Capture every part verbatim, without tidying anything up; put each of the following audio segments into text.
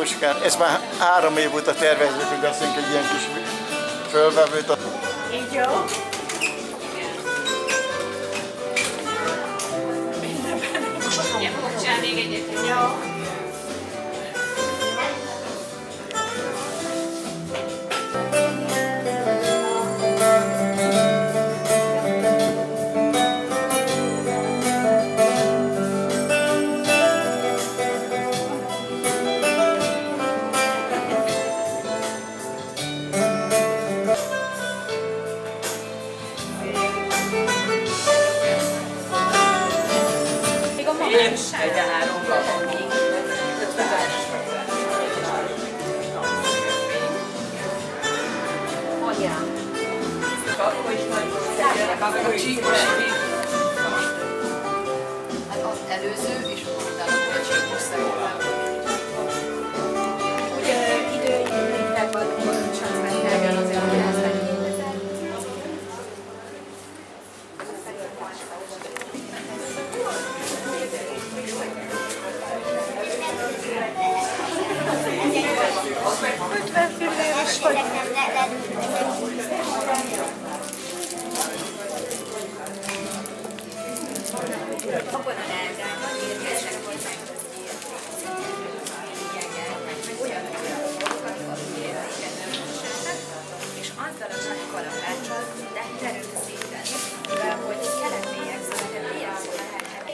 Jóskán. Ez már három év óta tervezzük, hogy veszünk egy ilyen kis fölvevőt. Így jó? Igen, fogok csinálni még egyet. Jó. Hát az előző, és utána a csíkos szerintem. Ugye időjének van a csatmentágán azért, hogy ezt megkérdezem. ötven filléres vagy. Abban a lelkában érkeznek hozzánk az olyan dolgokat, és azzal a nagy kalapáccsal de terülszíteni, mivel hogy kelet-bélyek szóltak, ilyen szól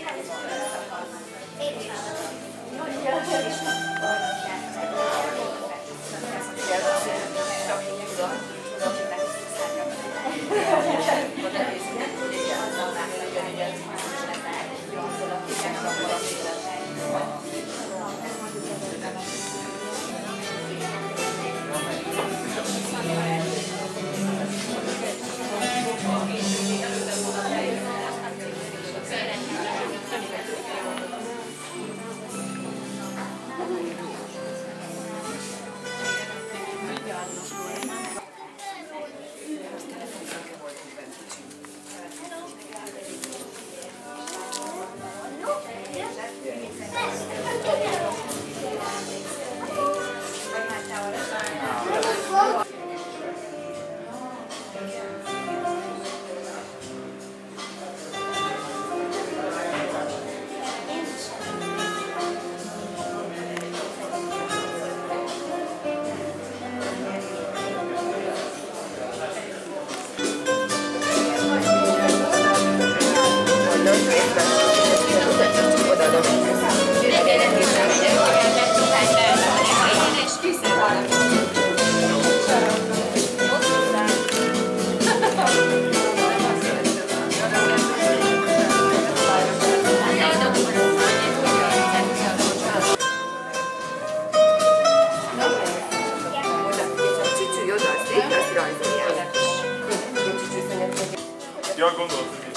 Ja, gondoltam is.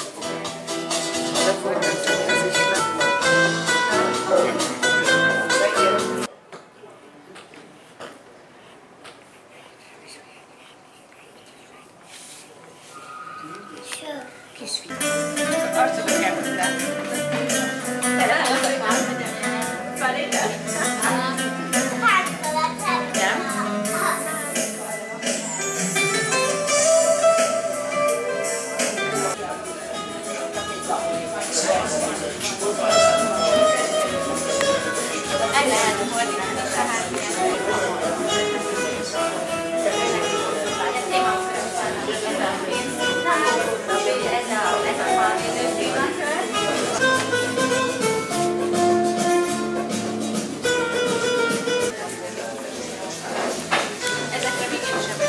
Kisfiú. Arcodat kell hozzá. Felé le? Nem? El lehet fordítani a ezekre még én sem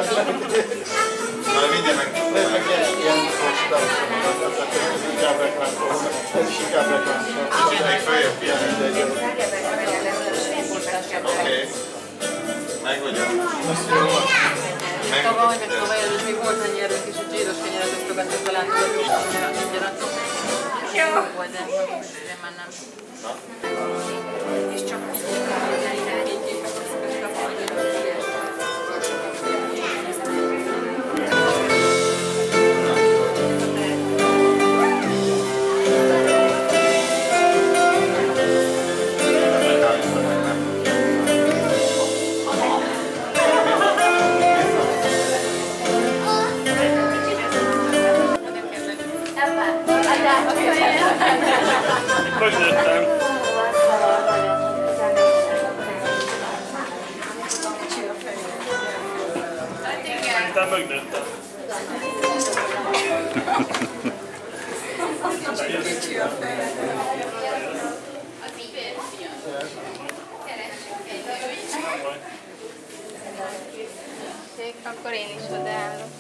Na, mindjárt meg Ez meg ilyen, ilyen postások, ez inkább reklámszól, ez is inkább reklámszól. kicsit még följebb ilyen. Oké. Meg vagyok. Tavaly, meg tavaly előtt még volt annyi erőnk is, hogy zsíros kenyeret osztogattuk talán tudod, hogy ingyen adtuk. Jó volt, de én már nem. És csak azt mondtam, hogy elirányítjuk, akkor szokott kapni. Hogy nőttem? Szerintem megnőttem. Akkor én is odaállok.